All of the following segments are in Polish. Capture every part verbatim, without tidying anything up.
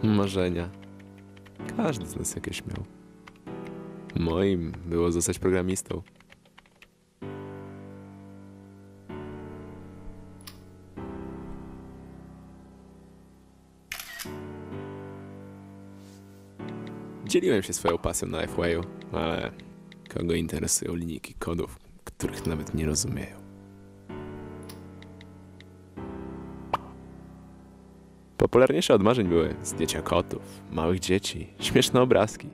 Marzenia. Każdy z nas jakieś miał. Moim było zostać programistą. Dzieliłem się swoją pasją na F Y U, ale kogo interesują linijki kodów, których nawet nie rozumieją. Popularniejsze od marzeń były zdjęcia kotów, małych dzieci, śmieszne obrazki.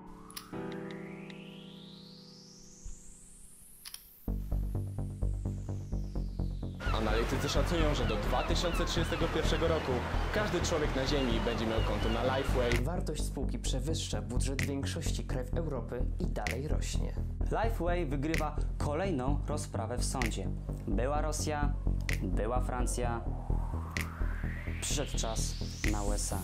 Analitycy szacują, że do dwa tysiące trzydziestego pierwszego roku każdy człowiek na Ziemi będzie miał konto na LifeWay. Wartość spółki przewyższa budżet większości krajów Europy i dalej rośnie. LifeWay wygrywa kolejną rozprawę w sądzie. Była Rosja, była Francja. Przyszedł czas na U S A.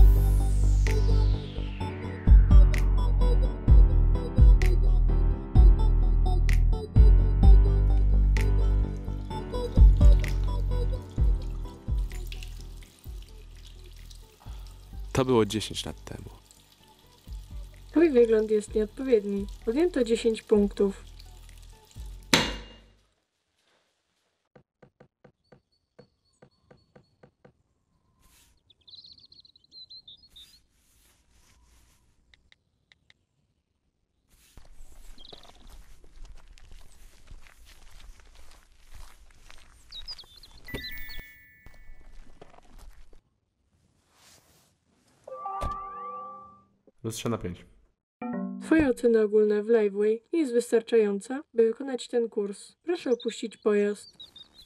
To było dziesięć lat temu. Twój wygląd jest nieodpowiedni. Odjęto dziesięć punktów. Plus trzy na pięć. Twoja ocena ogólna w LifeWay nie jest wystarczająca, by wykonać ten kurs. Proszę opuścić pojazd.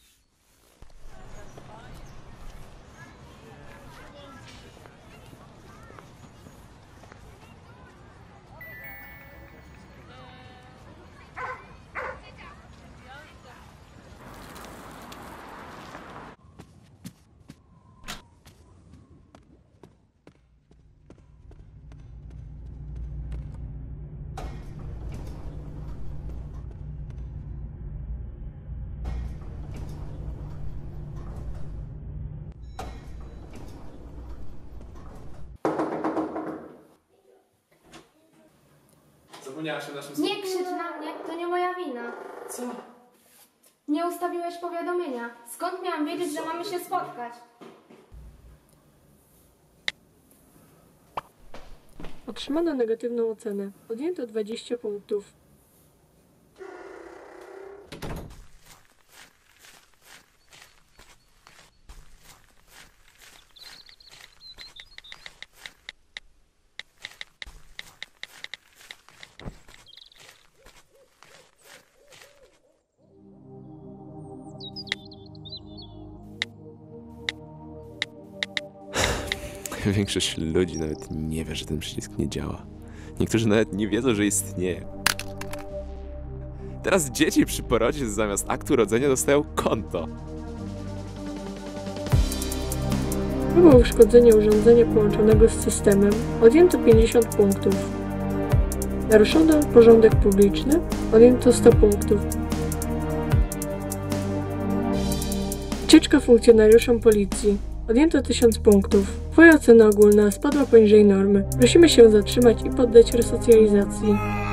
Zapomniałaś o naszym Nie krzycz na mnie, to nie moja wina. Co? Nie ustawiłeś powiadomienia. Skąd miałam wiedzieć, że mamy się spotkać? Otrzymano negatywną ocenę. Odjęto dwadzieścia punktów. Większość ludzi nawet nie wie, że ten przycisk nie działa. Niektórzy nawet nie wiedzą, że istnieje. Teraz dzieci przy porodzie zamiast aktu urodzenia dostają konto. Próba uszkodzenia urządzenia połączonego z systemem. Odjęto pięćdziesiąt punktów. Naruszono porządek publiczny. Odjęto sto punktów. Ucieczka funkcjonariuszom policji. Odjęto tysiąc punktów. Twoja ocena ogólna spadła poniżej normy. Prosimy się zatrzymać i poddać resocjalizacji.